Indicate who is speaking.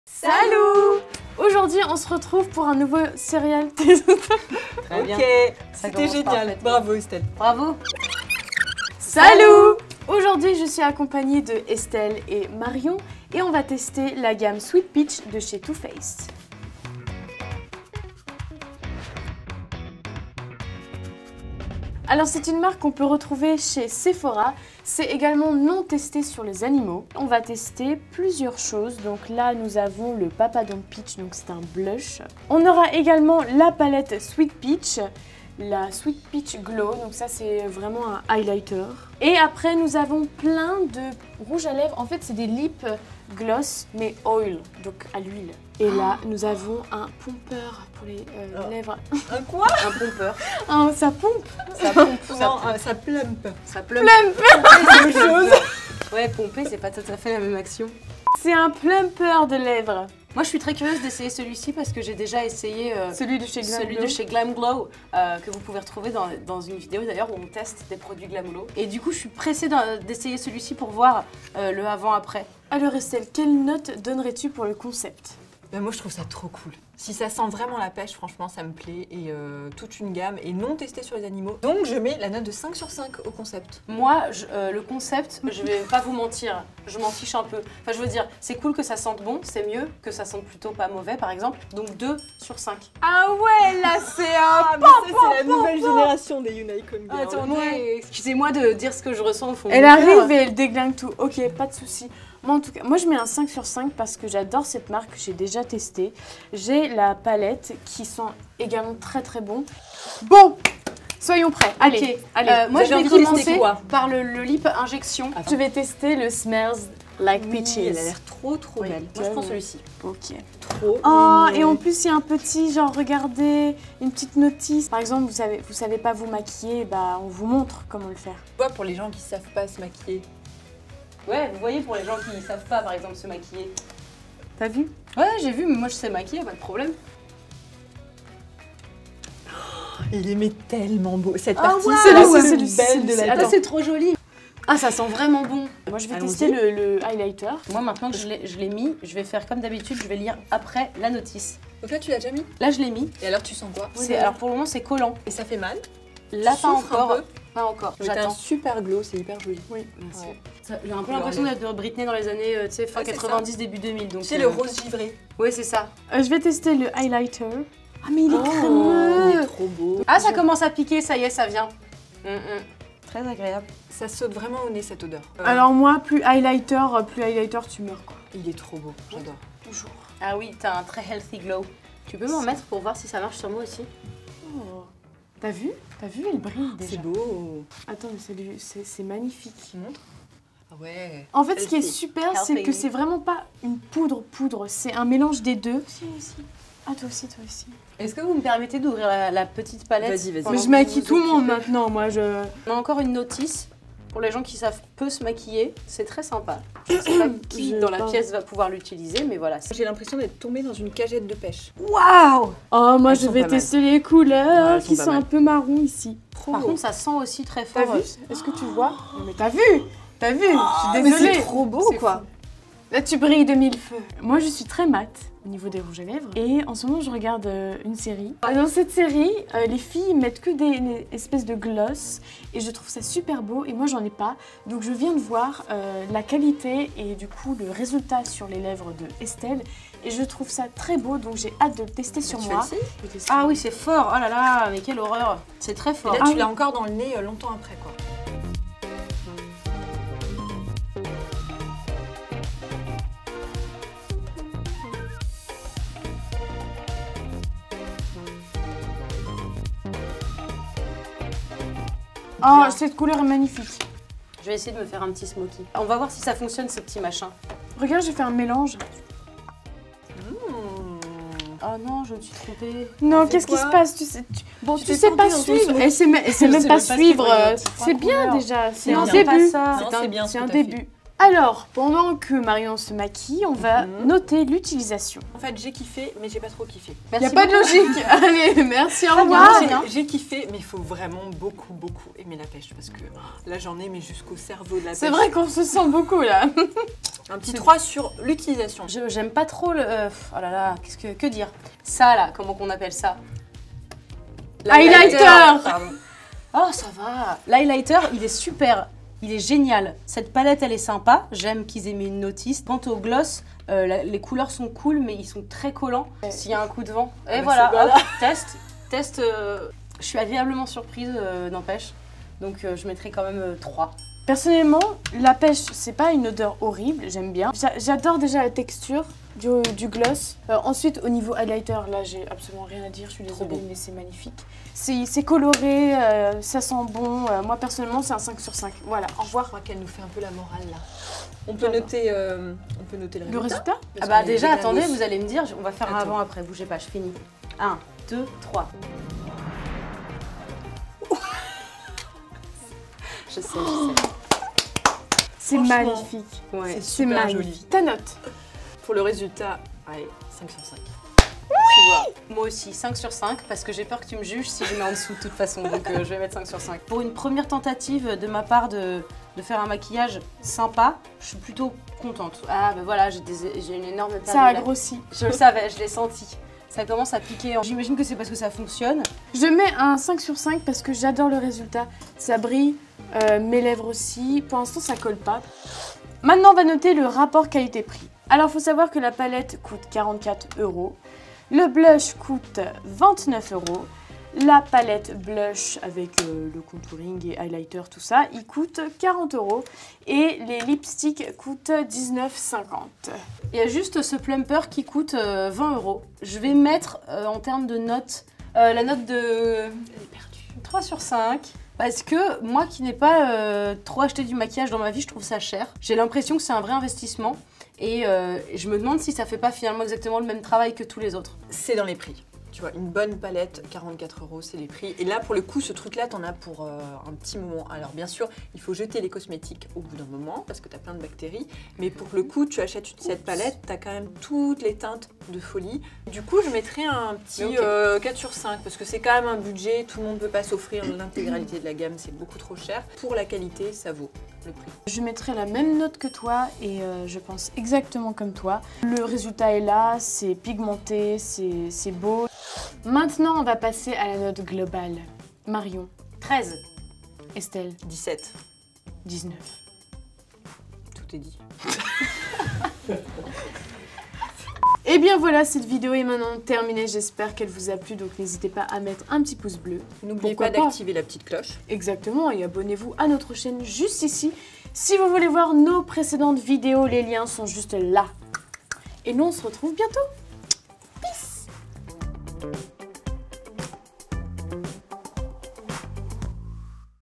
Speaker 1: Salut! Aujourd'hui, on se retrouve pour un nouveau serial.
Speaker 2: Très bien. Ok, c'était génial. Bravo Estelle.
Speaker 3: Bravo.
Speaker 1: Salut! Aujourd'hui, je suis accompagnée de Estelle et Marion et on va tester la gamme Sweet Peach de chez Too Faced. Alors c'est une marque qu'on peut retrouver chez Sephora, c'est également non testé sur les animaux. On va tester plusieurs choses, donc là nous avons le Papadon Peach, donc c'est un blush. On aura également la palette Sweet Peach, la Sweet Peach Glow, donc ça c'est vraiment un highlighter. Et après nous avons plein de rouges à lèvres, en fait c'est des lip gloss mais oil, donc à l'huile. Et là nous avons un pompeur pour les lèvres.
Speaker 2: Un quoi?
Speaker 3: Un pompeur.
Speaker 1: Ça pompe.
Speaker 3: Ça pompe.
Speaker 2: Ça plump.
Speaker 3: Ça plump.
Speaker 2: C'est autre chose.
Speaker 3: Ouais, pomper, c'est pas tout à fait la même action.
Speaker 1: C'est un plumper de lèvres.
Speaker 3: Moi, je suis très curieuse d'essayer celui-ci parce que j'ai déjà essayé
Speaker 1: Celui de chez
Speaker 3: Glam Glow, que vous pouvez retrouver dans une vidéo d'ailleurs où on teste des produits Glam Glow. Et du coup, je suis pressée d'essayer celui-ci pour voir le avant-après.
Speaker 1: Alors Estelle, quelle note donnerais-tu pour le concept?
Speaker 2: Moi je trouve ça trop cool. Si ça sent vraiment la pêche, franchement ça me plaît. Et toute une gamme et non testé sur les animaux. Donc je mets la note de 5 sur 5 au concept.
Speaker 3: Moi, le concept, je vais pas vous mentir, je m'en fiche un peu. Enfin je veux dire, c'est cool que ça sente bon, c'est mieux que ça sente plutôt pas mauvais par exemple. Donc 2 sur 5.
Speaker 1: Ah ouais, là c'est un...
Speaker 2: c'est la nouvelle génération des Unicorn Girls.
Speaker 3: Attendez, excusez-moi de dire ce que je ressens au fond.
Speaker 1: Elle arrive et elle déglingue tout. Ok, pas de souci. Moi, en tout cas, moi je mets un 5 sur 5 parce que j'adore cette marque, j'ai déjà testé. J'ai la palette qui sent également très très bon. Bon, soyons prêts. Allez,
Speaker 3: Ok.
Speaker 1: allez.
Speaker 3: Moi je vais commencer
Speaker 2: quoi
Speaker 3: par le lip injection.
Speaker 1: Je vais tester le Smells Like Peaches.
Speaker 2: Elle a l'air trop belle.
Speaker 3: Moi je prends celui-ci.
Speaker 1: Ok.
Speaker 2: Trop
Speaker 1: Oh,
Speaker 2: mignon.
Speaker 1: et en plus il y a un petit, genre regardez, une petite notice. Par exemple, vous savez pas vous maquiller, bah on vous montre comment le faire.
Speaker 2: Tu vois, pour les gens qui savent pas se maquiller.
Speaker 3: Ouais, vous voyez pour les gens qui savent pas par exemple se maquiller.
Speaker 1: T'as vu?
Speaker 3: Ouais, j'ai vu, mais moi je sais maquiller, pas de problème.
Speaker 2: Il aimait tellement beau. Cette
Speaker 1: Ah
Speaker 2: partie,
Speaker 1: ouais,
Speaker 2: c'est la
Speaker 1: ouais,
Speaker 2: plus
Speaker 1: celui-ci,
Speaker 2: belle de la
Speaker 1: Attends.
Speaker 3: Ah, c'est trop joli. Ah, ça sent vraiment bon.
Speaker 1: Moi je vais
Speaker 2: Allons-y.
Speaker 1: tester le highlighter.
Speaker 3: Moi maintenant que je l'ai mis, je vais faire comme d'habitude, je vais lire après la notice.
Speaker 2: Donc là, tu l'as déjà mis?
Speaker 3: Là je l'ai mis.
Speaker 2: Et alors, tu sens quoi?
Speaker 3: Alors pour le moment c'est collant.
Speaker 2: Et ça fait mal?
Speaker 3: Là
Speaker 2: Tu
Speaker 3: pas
Speaker 2: souffres un
Speaker 3: encore.
Speaker 2: peu
Speaker 3: Pas encore.
Speaker 2: Mais t'as un
Speaker 3: J'attends.
Speaker 2: super glow, c'est hyper joli.
Speaker 1: Oui, merci.
Speaker 2: Ouais.
Speaker 3: J'ai un peu l'impression d'être Britney dans les années tu sais, fin
Speaker 2: Ouais, c'est
Speaker 3: 90, début 2000. Donc,
Speaker 2: Tu sais, le rose givré.
Speaker 3: Ouais, c'est ça.
Speaker 1: Je vais tester le highlighter. Ah mais il est
Speaker 2: il
Speaker 1: crémeux.
Speaker 2: est trop beau.
Speaker 3: Ah, ça commence à piquer, ça y est, ça vient. Très agréable.
Speaker 2: Ça saute vraiment au nez, cette odeur.
Speaker 1: Alors moi, plus highlighter, tu meurs quoi.
Speaker 2: Il est trop beau, j'adore.
Speaker 1: Toujours.
Speaker 3: Ah oui, t'as un très healthy glow. Tu peux m'en mettre pour voir si ça marche sur moi aussi?
Speaker 1: Oh. T'as vu? T'as vu, elle brille déjà.
Speaker 2: C'est beau.
Speaker 1: Attends, mais c'est magnifique.
Speaker 2: Tu montres? Ah ouais.
Speaker 1: En fait, ce qui est
Speaker 3: Healthy.
Speaker 1: super, c'est
Speaker 3: Healthy.
Speaker 1: que c'est vraiment pas une poudre, c'est un mélange des deux. Ah, toi aussi, toi aussi.
Speaker 3: Est-ce que vous me permettez d'ouvrir la petite palette?
Speaker 2: Vas-y, vas-y.
Speaker 3: pendant
Speaker 1: Mais je
Speaker 3: que
Speaker 1: maquille
Speaker 3: vous
Speaker 1: tout le monde
Speaker 3: occupez?
Speaker 1: maintenant, moi je...
Speaker 3: On a encore une notice pour les gens qui savent peu se maquiller. C'est très sympa. Je ne sais pas qui
Speaker 1: Je
Speaker 3: dans la
Speaker 1: pense.
Speaker 3: pièce va pouvoir l'utiliser, mais voilà.
Speaker 2: J'ai l'impression d'être tombée dans une cagette de pêche.
Speaker 3: Waouh!
Speaker 1: Oh, moi
Speaker 2: Elles
Speaker 1: je
Speaker 2: sont
Speaker 1: vais
Speaker 2: pas mal.
Speaker 1: tester les
Speaker 2: Ouais,
Speaker 1: couleurs
Speaker 2: elles sont
Speaker 1: qui
Speaker 2: pas
Speaker 1: sont
Speaker 2: mal.
Speaker 1: un peu marron ici.
Speaker 2: Trop
Speaker 3: Par
Speaker 2: beau.
Speaker 3: contre, ça sent aussi très
Speaker 1: T'as
Speaker 3: fort.
Speaker 1: vu? Est-ce que tu vois? Non, mais t'as vu? T'as vu? Je suis désolée.
Speaker 2: Mais c'est trop beau,
Speaker 3: C'est
Speaker 2: quoi.
Speaker 1: Là, tu brilles de mille feux. Moi, je suis très mate au niveau des rouges à lèvres. Et en ce moment, je regarde une série. Dans cette série, les filles mettent que des espèces de gloss. Et je trouve ça super beau. Et moi, j'en ai pas. Donc, je viens de voir la qualité et du coup, le résultat sur les lèvres de Estelle. Et je trouve ça très beau. Donc, j'ai hâte de le tester sur
Speaker 2: Tu
Speaker 1: moi.
Speaker 2: fais le
Speaker 1: Je vais tester.
Speaker 3: Ah oui, c'est fort. Oh là là, mais quelle horreur. C'est très
Speaker 2: Et
Speaker 3: fort.
Speaker 2: là,
Speaker 1: Ah
Speaker 2: tu
Speaker 1: oui.
Speaker 2: l'as encore dans le nez longtemps après, quoi.
Speaker 1: Oh, cette couleur est magnifique.
Speaker 3: Je vais essayer de me faire un petit smoky. On va voir si ça fonctionne, ce petit machin.
Speaker 1: Regarde, j'ai fait un mélange.
Speaker 3: Oh non, je me suis trompée.
Speaker 1: Non,
Speaker 2: fait
Speaker 1: qu'est-ce qui
Speaker 2: quoi
Speaker 1: se passe? Bon,
Speaker 2: Tu
Speaker 1: tu
Speaker 2: t'es
Speaker 1: sais pas
Speaker 2: perdue dans ton
Speaker 1: suivre.
Speaker 2: smoky.
Speaker 1: Elle sait même
Speaker 3: Je
Speaker 1: pas
Speaker 3: sais même pas
Speaker 1: suivre.
Speaker 3: suivre les petites
Speaker 1: C'est bien
Speaker 3: couleurs.
Speaker 1: déjà. C'est
Speaker 3: Non,
Speaker 1: un
Speaker 3: c'est
Speaker 1: début.
Speaker 3: pas ça.
Speaker 2: Non, c'est bien ce
Speaker 1: C'est
Speaker 2: que
Speaker 1: un
Speaker 2: t'as fait.
Speaker 1: début. Alors, pendant que Marion se maquille, on va noter l'utilisation.
Speaker 2: En fait, j'ai kiffé, mais j'ai pas trop kiffé.
Speaker 1: Il n'y a pas de logique. Allez, merci, au revoir.
Speaker 2: J'ai kiffé, mais il faut vraiment beaucoup aimer la pêche parce que là, j'en ai mais jusqu'au cerveau de la pêche.
Speaker 1: C'est vrai qu'on se sent beaucoup là.
Speaker 2: Un petit 3 sur l'utilisation.
Speaker 3: J'aime pas trop le... oh là là, que dire? Ça là, comment qu'on appelle ça?
Speaker 1: Highlighter.
Speaker 2: Pardon.
Speaker 3: Oh, ça va. L'highlighter, il est super. Il est génial. Cette palette, elle est sympa. J'aime qu'ils aient mis une notice. Quant au gloss, les couleurs sont cool, mais ils sont très collants. S'il y a un coup de vent. Et voilà, hop, test. Je suis agréablement surprise, n'empêche. Donc, je mettrai quand même 3.
Speaker 1: Personnellement, la pêche, c'est pas une odeur horrible, j'aime bien. J'adore déjà la texture du gloss. Ensuite, au niveau highlighter, là, j'ai absolument rien à dire, je suis désolée, mais c'est magnifique. C'est coloré, ça sent bon. Moi, personnellement, c'est un 5 sur 5. Voilà, au revoir.
Speaker 2: Je crois qu'elle nous fait un peu la morale, là. On peut noter le résultat.
Speaker 3: Ah bah déjà, attendez, vous allez me dire, on va faire un avant-après, bougez pas, je finis. 1, 2, 3. Je sais.
Speaker 1: C'est magnifique.
Speaker 2: Ouais,
Speaker 1: c'est magnifique. Joli. Ta note?
Speaker 2: Pour le résultat, allez, 5 sur 5.
Speaker 3: Moi aussi, 5 sur 5, parce que j'ai peur que tu me juges si je mets en dessous de toute façon, donc je vais mettre 5 sur 5. Pour une première tentative de ma part de faire un maquillage sympa, je suis plutôt contente. Ah ben voilà, j'ai une énorme taille.
Speaker 1: Ça a grossi.
Speaker 3: Je le savais, je l'ai senti. Ça commence à piquer. J'imagine que c'est parce que ça fonctionne.
Speaker 1: Je mets un 5 sur 5 parce que j'adore le résultat. Ça brille, mes lèvres aussi. Pour l'instant, ça colle pas. Maintenant, on va noter le rapport qualité-prix. Alors, il faut savoir que la palette coûte 44 €. Le blush coûte 29 €. La palette blush avec le contouring et highlighter, tout ça, il coûte 40 €. Et les lipsticks coûtent 19,50 €.
Speaker 3: Il y a juste ce plumper qui coûte 20 €. Je vais mettre en termes de notes, la note de 3 sur 5. Parce que moi qui n'ai pas trop acheté du maquillage dans ma vie, je trouve ça cher. J'ai l'impression que c'est un vrai investissement. Et je me demande si ça fait pas finalement exactement le même travail que tous les autres.
Speaker 2: C'est dans les prix. Tu vois, une bonne palette, 44 €, c'est les prix. Et là, pour le coup, ce truc-là, t'en as pour un petit moment. Alors, bien sûr, il faut jeter les cosmétiques au bout d'un moment, parce que t'as plein de bactéries. Mais pour le coup, tu achètes cette palette, t'as quand même toutes les teintes de folie. Du coup, je mettrais un petit 4 sur 5, parce que c'est quand même un budget. Tout le monde ne peut pas s'offrir l'intégralité de la gamme, c'est beaucoup trop cher. Pour la qualité, ça vaut le prix.
Speaker 1: Je mettrai la même note que toi et je pense exactement comme toi. Le résultat est là, c'est pigmenté, c'est beau. Maintenant, on va passer à la note globale. Marion.
Speaker 3: 13.
Speaker 1: Estelle.
Speaker 2: 17.
Speaker 1: 19.
Speaker 2: Tout est dit.
Speaker 1: Et bien voilà, cette vidéo est maintenant terminée. J'espère qu'elle vous a plu, donc n'hésitez pas à mettre un petit pouce bleu.
Speaker 2: N'oubliez pas d'activer la petite cloche.
Speaker 1: Exactement, et abonnez-vous à notre chaîne juste ici. Si vous voulez voir nos précédentes vidéos, les liens sont juste là. Et nous, on se retrouve bientôt. Peace.